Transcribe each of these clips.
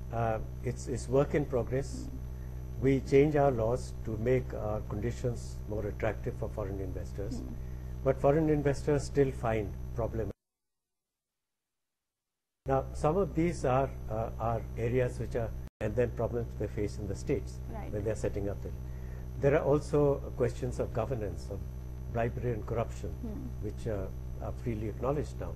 it's work in progress. We change our laws to make our conditions more attractive for foreign investors, but foreign investors still find problems. Now, some of these are areas which are, and then problems they face in the states when they are setting up the. There are also questions of governance, of bribery and corruption, which are freely acknowledged now.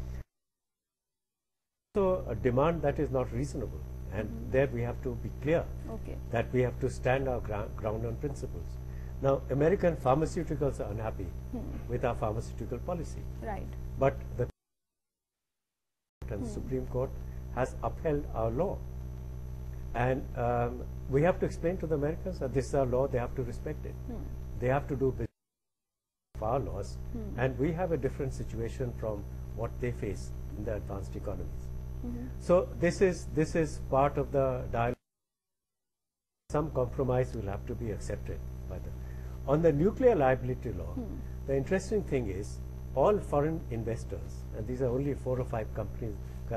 So a demand that is not reasonable, and there we have to be clear that we have to stand our ground on principles. Now, American pharmaceuticals are unhappy with our pharmaceutical policy, but the Supreme Court has upheld our law, and we have to explain to the Americans that this is our law, they have to respect it. They have to do business with our laws, and we have a different situation from what they face in the advanced economies. So this is part of the dialogue. Some compromise will have to be accepted by them. On the nuclear liability law, the interesting thing is all foreign investors, and these are only 4 or 5 companies,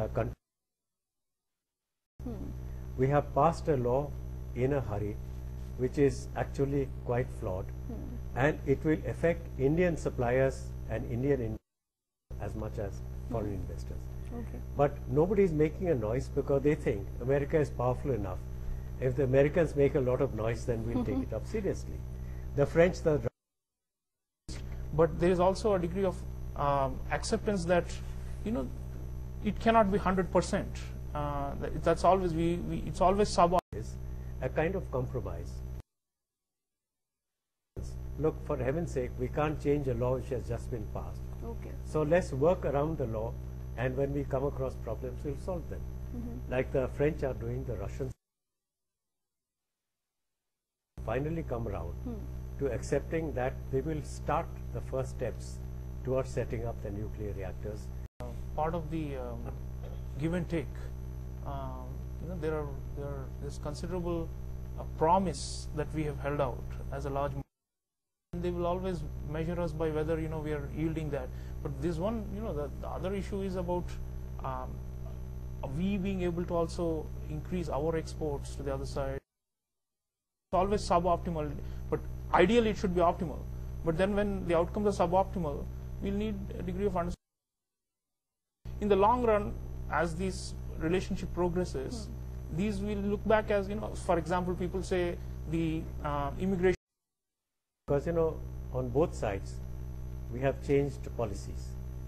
we have passed a law in a hurry which is actually quite flawed, and it will affect Indian suppliers and Indian investors as much as foreign investors. But nobody is making a noise because they think America is powerful enough. If the Americans make a lot of noise, then we'll take it up seriously. The French, but there is also a degree of acceptance that, you know, it cannot be 100%. That's always it's always sub. A kind of compromise. Look, for heaven's sake, we can't change a law which has just been passed. So let's work around the law, and when we come across problems, we'll solve them. Like the French are doing, the Russians finally come around to accepting that they will start the first steps towards setting up the nuclear reactors. Part of the give and take, you know, there's considerable promise that we have held out as a large. They will always measure us by whether, you know, we are yielding that. But this one, you know, the other issue is about we being able to also increase our exports to the other side. It's always suboptimal, but ideally it should be optimal. But then when the outcomes are suboptimal, we'll need a degree of understanding. In the long run, as this relationship progresses, these will look back as, you know, for example, people say the immigration. Because, you know, on both sides, we have changed policies.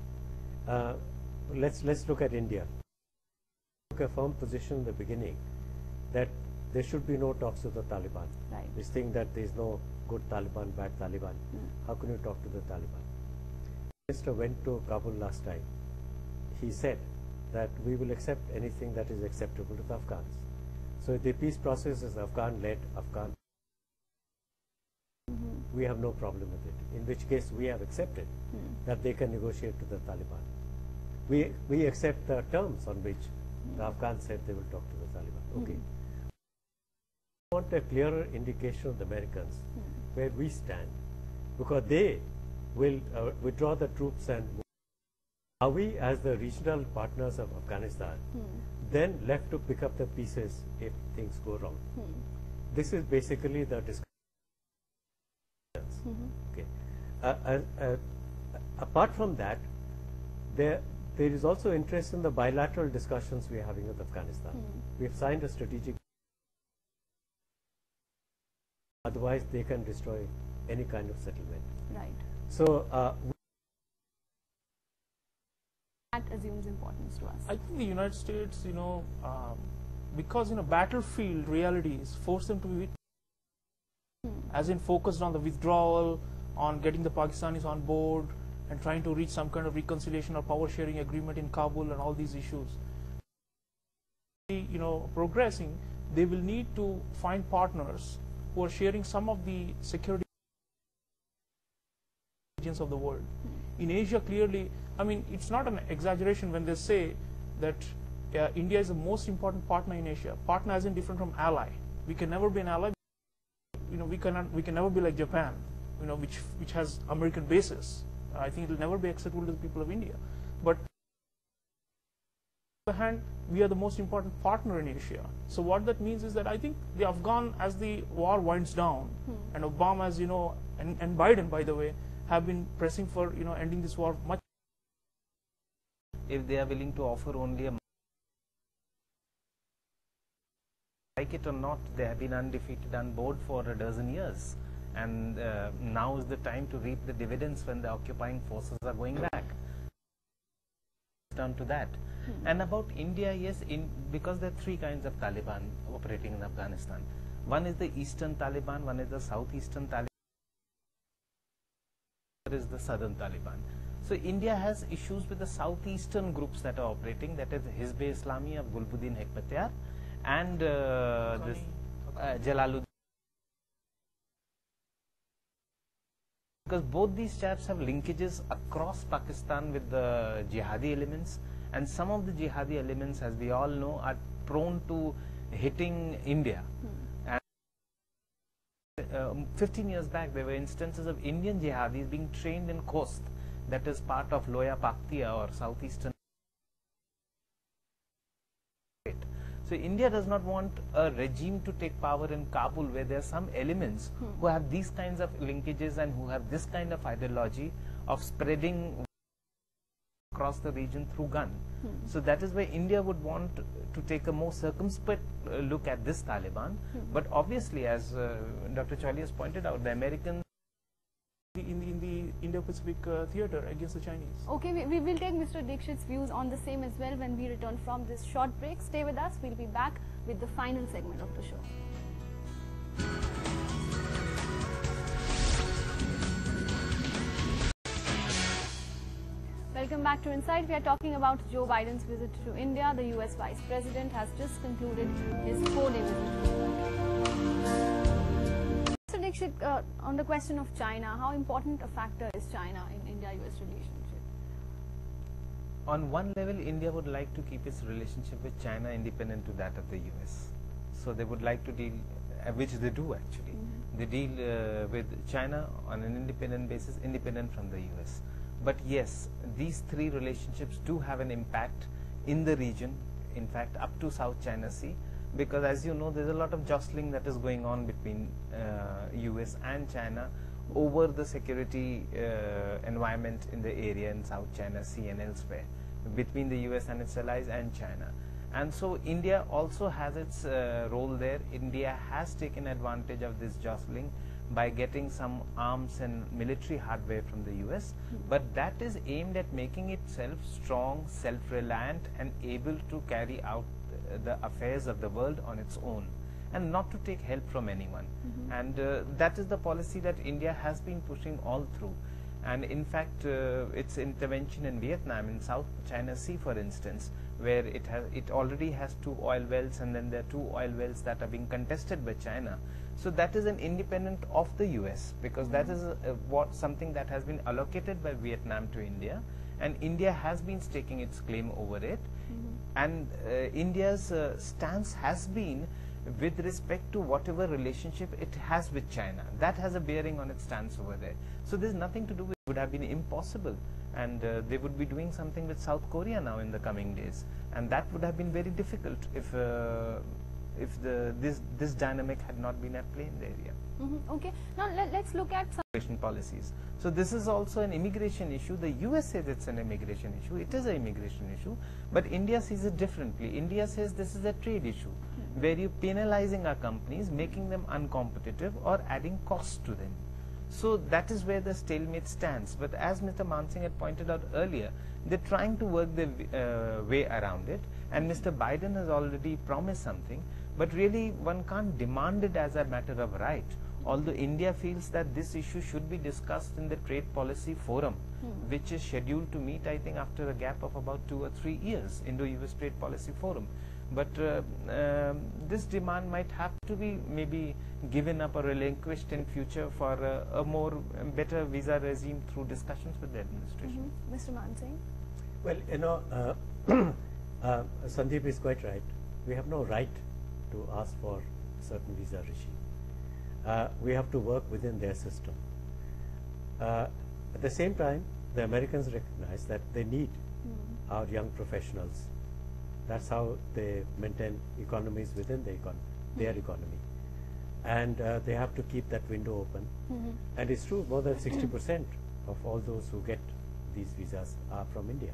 Let's look at India. We took a firm position in the beginning that there should be no talks with the Taliban. This thing that there is no good Taliban, bad Taliban. How can you talk to the Taliban? The minister went to Kabul last time. He said that we will accept anything that is acceptable to the Afghans. So the peace process is Afghan-led, Afghan. We have no problem with it, in which case we have accepted that they can negotiate to the Taliban. We accept the terms on which the Afghans said they will talk to the Taliban. Okay. We want a clearer indication of the Americans where we stand, because they will withdraw the troops, and are we, as the regional partners of Afghanistan, then left to pick up the pieces if things go wrong? This is basically the discussion. Okay. Apart from that, there is also interest in the bilateral discussions we are having with Afghanistan. We have signed a strategic. Otherwise, they can destroy any kind of settlement. So that assumes importance to us. I think the United States, you know, because, you know, battlefield realities force them to be, as in focused on the withdrawal, on getting the Pakistanis on board, and trying to reach some kind of reconciliation or power sharing agreement in Kabul and all these issues. You know, progressing, they will need to find partners who are sharing some of the security regions of the world. In Asia, clearly, I mean, it's not an exaggeration when they say that India is the most important partner in Asia. Partner as in different from ally. We can never be an ally. You know, we can never be like Japan, you know, which has American bases. I think it will never be acceptable to the people of India. But on the other hand, we are the most important partner in Asia. So what that means is that I think the Afghan, as the war winds down, and Obama, as you know, and Biden, by the way, have been pressing for ending this war much. If they are willing to offer only a, like it or not, they have been undefeated on board for a dozen years, and now is the time to reap the dividends when the occupying forces are going back. Down to that. And about India, yes, because there are three kinds of Taliban operating in Afghanistan. One is the Eastern Taliban, one is the Southeastern Taliban, there is the Southern Taliban. So India has issues with the Southeastern groups that are operating, that is Hizb-e-Islami of Gulbuddin Hekmatyar and this Jalaluddin. Because both these chaps have linkages across Pakistan with the jihadi elements, and some of the jihadi elements, as we all know, are prone to hitting India. And 15 years back, there were instances of Indian jihadis being trained in Khost, that is part of Loya Paktia or southeastern. So India does not want a regime to take power in Kabul where there are some elements who have these kinds of linkages and who have this kind of ideology of spreading across the region through gun. So that is why India would want to take a more circumspect look at this Taliban. But obviously, as Dr. Chawli has pointed out, the Americans in the Indo-Pacific theater against the Chinese. Okay, we will take Mr. Dixit's views on the same as well when we return from this short break. Stay with us. We'll be back with the final segment of the show. Welcome back to Insight. We are talking about Joe Biden's visit to India. The US Vice President has just concluded his 4-day visit to India. Mr. Dixit, on the question of China, how important a factor is China in India-US relationship? on one level, India would like to keep its relationship with China independent to that of the US. So they would like to deal, which they do actually. They deal with China on an independent basis, independent from the US. But yes, these three relationships do have an impact in the region, in fact up to South China Sea, because as you know, there's a lot of jostling that is going on between US and China over the security environment in the area in South China Sea and elsewhere, between the US and its allies and China. And so India also has its role there. India has taken advantage of this jostling by getting some arms and military hardware from the US, but that is aimed at making itself strong, self-reliant and able to carry out the affairs of the world on its own and not to take help from anyone. And that is the policy that India has been pushing all through. And in fact, its intervention in Vietnam, in South China Sea for instance, where it already has 2 oil wells, and then there are 2 oil wells that are being contested by China. So that is an independent of the US, because that is something that has been allocated by Vietnam to India, and India has been staking its claim over it. And India's stance has been with respect to whatever relationship it has with China. That has a bearing on its stance over there. So there's nothing to do with it. Would have been impossible, and they would be doing something with South Korea now in the coming days, and that would have been very difficult if this dynamic had not been at play in the area. Okay, now let's look at some Immigration policies. So this is also an immigration issue. The US says it's an immigration issue. It is an immigration issue, but India sees it differently. India says this is a trade issue, where you're penalizing our companies, making them uncompetitive or adding costs to them. So that is where the stalemate stands. But as Mr. Mansingh had pointed out earlier, they're trying to work their way around it, and Mr. Biden has already promised something, but really one can't demand it as a matter of right. Although India feels that this issue should be discussed in the Trade Policy Forum, which is scheduled to meet, I think, after a gap of about 2 or 3 years, Indo-US Trade Policy Forum. But this demand might have to be maybe given up or relinquished in future for a more better visa regime through discussions with the administration. Mr. Mansingh. Well, you know, Sandeep is quite right. We have no right to ask for a certain visa regime. We have to work within their system. At the same time, the Americans recognize that they need our young professionals That's how they maintain economies within their economy. And they have to keep that window open. And it's true, more than 60% of all those who get these visas are from India.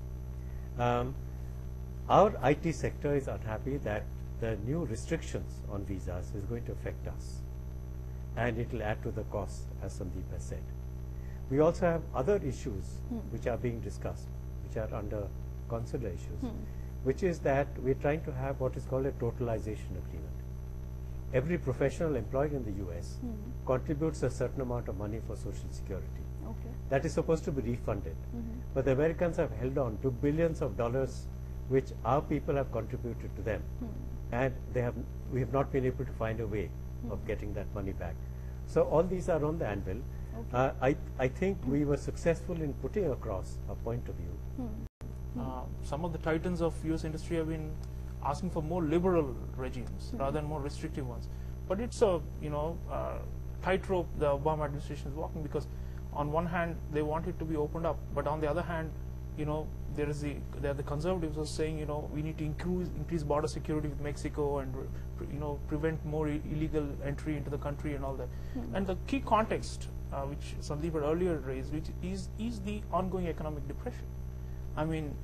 Our IT sector is unhappy that the new restrictions on visas is going to affect us, and it will add to the cost, as Sandeep has said. We also have other issues which are being discussed, which are under consular issues, which is that we're trying to have what is called a totalization agreement. Every professional employed in the US contributes a certain amount of money for Social Security. Okay. That is supposed to be refunded. But the Americans have held on to billions of dollars which our people have contributed to them. And we have not been able to find a way of getting that money back. So all these are on the anvil. Okay. I think we were successful in putting across a point of view. Some of the titans of US industry have been asking for more liberal regimes rather than more restrictive ones. But it's a tightrope the Obama administration is walking, because on one hand they want it to be opened up, but on the other hand, there are the conservatives who are saying we need to increase border security with Mexico and prevent more illegal entry into the country and all that. And the key context which Sandeep had earlier raised, which is the ongoing economic depression. I mean,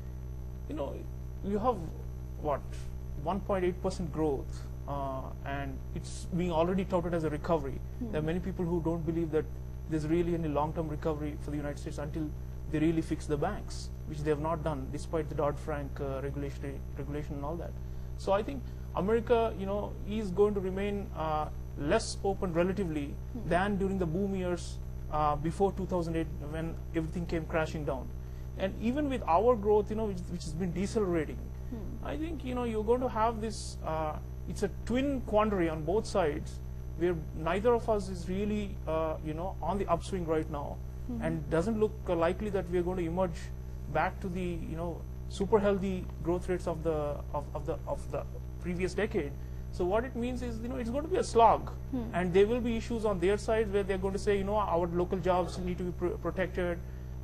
you have what 1.8% growth, and it's being already touted as a recovery. There are many people who don't believe that there's really any long-term recovery for the United States until they really fix the banks, which they have not done despite the Dodd-Frank regulation and all that. So I think America, is going to remain less open relatively than during the boom years before 2008 when everything came crashing down. And even with our growth, which has been decelerating, I think you're going to have this. It's a twin quandary on both sides, where neither of us is really on the upswing right now, and doesn't look likely that we are going to emerge back to the super healthy growth rates of the previous decade. So what it means is it's going to be a slog, and there will be issues on their side where they're going to say our local jobs need to be protected.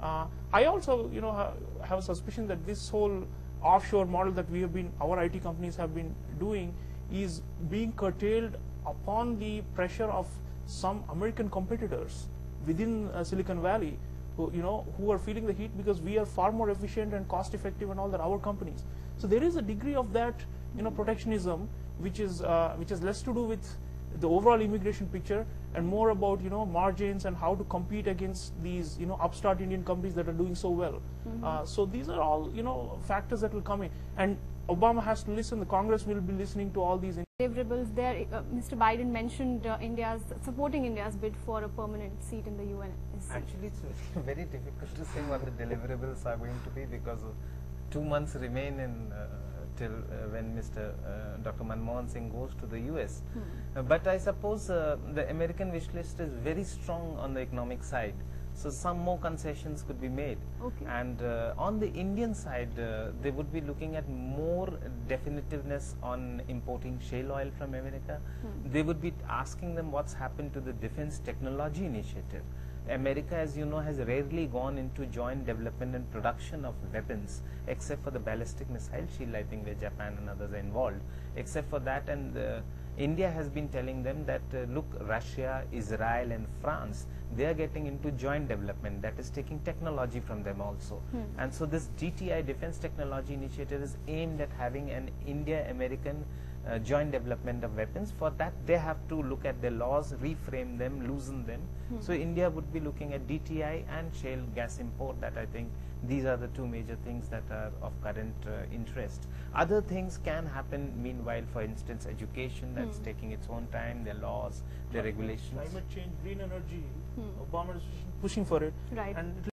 I also have a suspicion that this whole offshore model that our IT companies have been doing is being curtailed upon the pressure of some American competitors within Silicon Valley who are feeling the heat because we are far more efficient and cost effective and all that, our companies. So there is a degree of that protectionism which is less to do with the overall immigration picture and more about margins and how to compete against these upstart Indian companies that are doing so well. So these are all factors that will come in, and Obama has to listen. The Congress will be listening to all these deliverables. There, Mr. Biden mentioned supporting India's bid for a permanent seat in the UN. Actually, it's very difficult to say what the deliverables are going to be, because 2 months remain till when Dr. Manmohan Singh goes to the US. But I suppose the American wish list is very strong on the economic side. So some more concessions could be made. Okay. And on the Indian side, they would be looking at more definitiveness on importing shale oil from America. They would be asking them what's happened to the Defense Technology Initiative. America, as you know, has rarely gone into joint development and production of weapons, except for the ballistic missile shield, I think, where Japan and others are involved. Except for that, and India has been telling them that, look, Russia, Israel and France, they are getting into joint development, that is taking technology from them also. And so this DTI, Defense Technology Initiative, is aimed at having an India-American joint development of weapons. For that, they have to look at their laws, reframe them, loosen them. So India would be looking at DTI and shale gas import. That, I think, these are the two major things that are of current interest. Other things can happen meanwhile, for instance, education, that's taking its own time, their laws, their regulations. Climate change, green energy, Obama is pushing for it. Right. And